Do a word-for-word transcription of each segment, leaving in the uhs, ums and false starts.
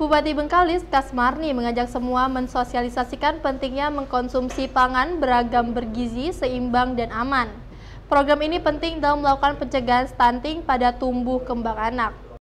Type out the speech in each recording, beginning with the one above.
Bupati Bengkalis, Kasmarni, mengajak semua mensosialisasikan pentingnya mengkonsumsi pangan beragam, bergizi, seimbang, dan aman. Program ini penting dalam melakukan pencegahan stunting pada tumbuh kembang anak.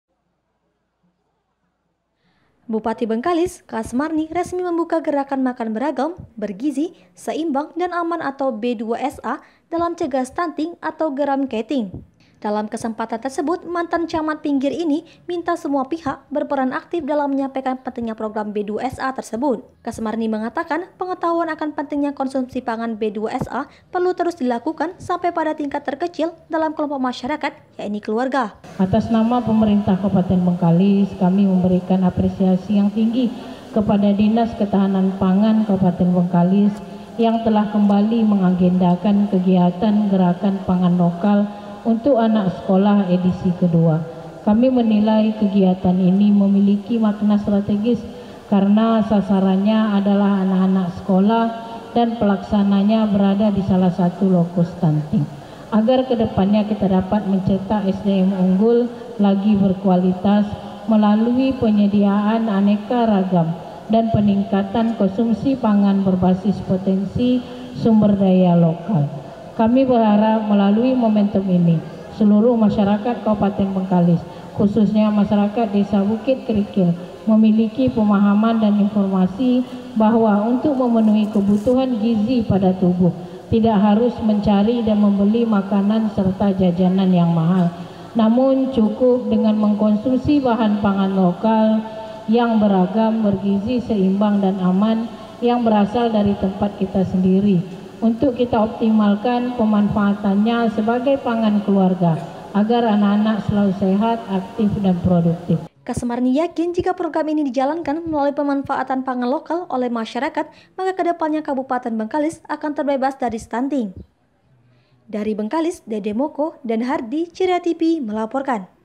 Bupati Bengkalis, Kasmarni, resmi membuka gerakan makan beragam, bergizi, seimbang, dan aman atau B dua S A dalam cegah stunting atau geram keting. Dalam kesempatan tersebut, mantan camat Pinggir ini minta semua pihak berperan aktif dalam menyampaikan pentingnya program B dua S A tersebut. Kasmarni mengatakan pengetahuan akan pentingnya konsumsi pangan B dua S A perlu terus dilakukan sampai pada tingkat terkecil dalam kelompok masyarakat, yakni keluarga. Atas nama pemerintah Kabupaten Bengkalis, kami memberikan apresiasi yang tinggi kepada Dinas Ketahanan Pangan Kabupaten Bengkalis yang telah kembali mengagendakan kegiatan gerakan pangan lokal untuk anak sekolah edisi kedua. Kami menilai kegiatan ini memiliki makna strategis karena sasarannya adalah anak-anak sekolah dan pelaksananya berada di salah satu lokus stunting. Agar kedepannya kita dapat mencetak S D M unggul lagi berkualitas melalui penyediaan aneka ragam dan peningkatan konsumsi pangan berbasis potensi sumber daya lokal. Kami berharap melalui momentum ini, seluruh masyarakat Kabupaten Bengkalis, khususnya masyarakat Desa Bukit Kerikil, memiliki pemahaman dan informasi bahwa untuk memenuhi kebutuhan gizi pada tubuh, tidak harus mencari dan membeli makanan serta jajanan yang mahal, namun cukup dengan mengkonsumsi bahan pangan lokal yang beragam, bergizi, seimbang, dan aman yang berasal dari tempat kita sendiri, untuk kita optimalkan pemanfaatannya sebagai pangan keluarga agar anak-anak selalu sehat, aktif, dan produktif. Kasmarni yakin jika program ini dijalankan melalui pemanfaatan pangan lokal oleh masyarakat, maka kedepannya Kabupaten Bengkalis akan terbebas dari stunting. Dari Bengkalis, Dede Moko dan Hardi, Ciria T V melaporkan.